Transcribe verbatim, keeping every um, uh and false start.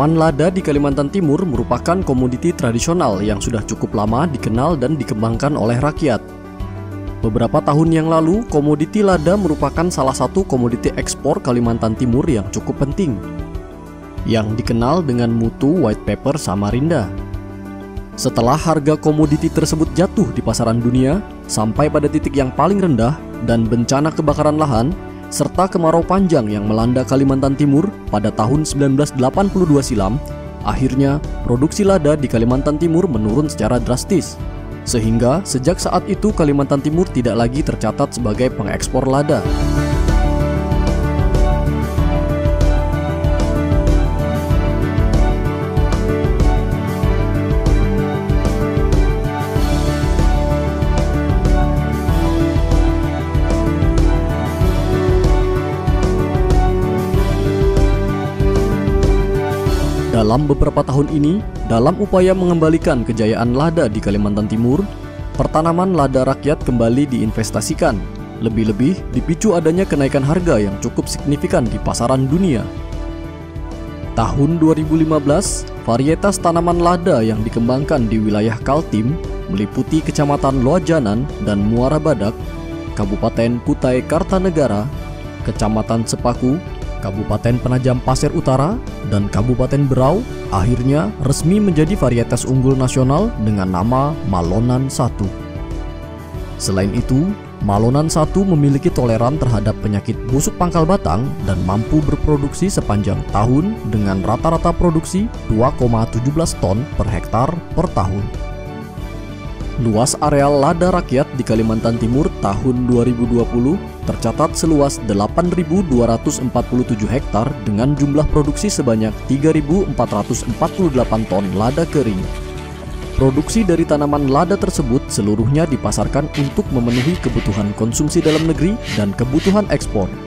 Tanaman lada di Kalimantan Timur merupakan komoditi tradisional yang sudah cukup lama dikenal dan dikembangkan oleh rakyat. Beberapa tahun yang lalu, komoditi lada merupakan salah satu komoditi ekspor Kalimantan Timur yang cukup penting, yang dikenal dengan mutu white pepper Samarinda. Setelah harga komoditi tersebut jatuh di pasaran dunia sampai pada titik yang paling rendah dan bencana kebakaran lahan serta kemarau panjang yang melanda Kalimantan Timur pada tahun seribu sembilan ratus delapan puluh dua silam, akhirnya produksi lada di Kalimantan Timur menurun secara drastis. Sehingga sejak saat itu Kalimantan Timur tidak lagi tercatat sebagai pengekspor lada. Dalam beberapa tahun ini, dalam upaya mengembalikan kejayaan lada di Kalimantan Timur, pertanaman lada rakyat kembali diinvestasikan. Lebih-lebih dipicu adanya kenaikan harga yang cukup signifikan di pasaran dunia. Tahun dua ribu lima belas, varietas tanaman lada yang dikembangkan di wilayah Kaltim meliputi Kecamatan Loajanan dan Muara Badak, Kabupaten Kutai Kartanegara, Kecamatan Sepaku, Kabupaten Penajam Pasir Utara, dan Kabupaten Berau, akhirnya resmi menjadi varietas unggul nasional dengan nama Malonan satu. Selain itu, Malonan satu memiliki toleran terhadap penyakit busuk pangkal batang dan mampu berproduksi sepanjang tahun dengan rata-rata produksi dua koma satu tujuh ton per hektar per tahun. Luas areal lada rakyat di Kalimantan Timur tahun dua ribu dua puluh tercatat seluas delapan ribu dua ratus empat puluh tujuh hektar dengan jumlah produksi sebanyak tiga ribu empat ratus empat puluh delapan ton lada kering. Produksi dari tanaman lada tersebut seluruhnya dipasarkan untuk memenuhi kebutuhan konsumsi dalam negeri dan kebutuhan ekspor.